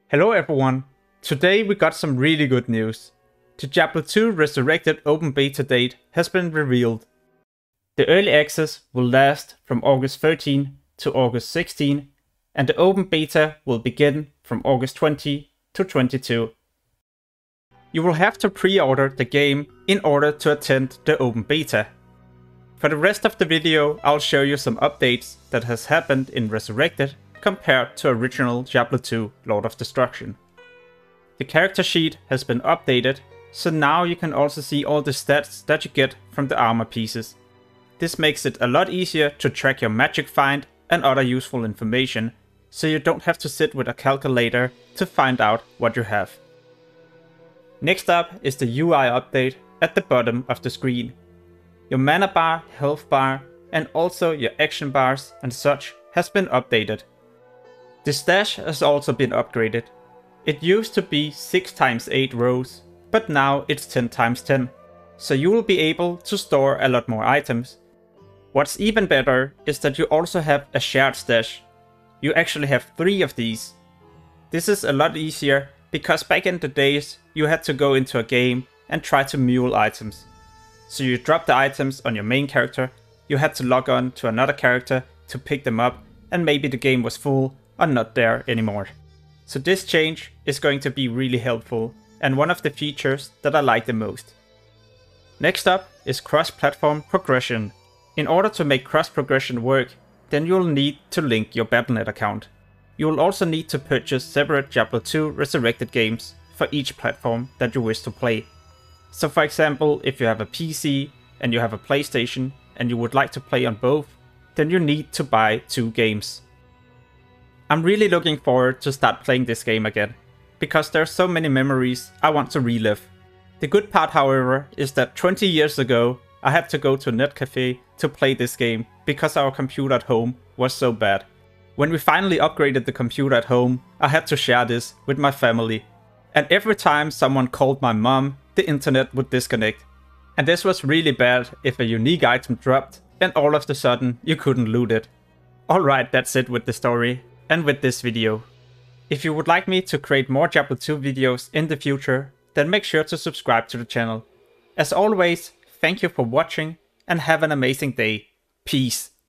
Hello everyone! Today we got some really good news. The Diablo 2 Resurrected open beta date has been revealed. The early access will last from August 13 to August 16, and the open beta will begin from August 20 to 22. You will have to pre-order the game in order to attend the open beta. For the rest of the video, I'll show you some updates that has happened in Resurrected compared to original Diablo 2 Lord of Destruction. The character sheet has been updated, so now you can also see all the stats that you get from the armor pieces. This makes it a lot easier to track your magic find and other useful information, so you don't have to sit with a calculator to find out what you have. Next up is the UI update at the bottom of the screen. Your mana bar, health bar, and also your action bars and such has been updated. The stash has also been upgraded. It used to be 6 x 8 rows, but now it's 10 x 10, so you will be able to store a lot more items. What's even better is that you also have a shared stash. You actually have 3 of these. This is a lot easier because back in the days you had to go into a game and try to mule items. So you drop the items on your main character, you had to log on to another character to pick them up, and maybe the game was full or not there anymore. So this change is going to be really helpful and one of the features that I like the most. Next up is cross-platform progression. In order to make cross-progression work, then you'll need to link your Battle.net account. You will also need to purchase separate Diablo 2 Resurrected games for each platform that you wish to play. So for example, if you have a PC and you have a PlayStation and you would like to play on both, then you need to buy 2 games. I'm really looking forward to start playing this game again, because there are so many memories I want to relive. The good part, however, is that 20 years ago I had to go to a net cafe to play this game because our computer at home was so bad. When we finally upgraded the computer at home, I had to share this with my family. And every time someone called my mom, the internet would disconnect. And this was really bad if a unique item dropped and all of a sudden you couldn't loot it. Alright, that's it with the story and with this video. If you would like me to create more Diablo 2 videos in the future, then make sure to subscribe to the channel. As always, thank you for watching and have an amazing day. Peace.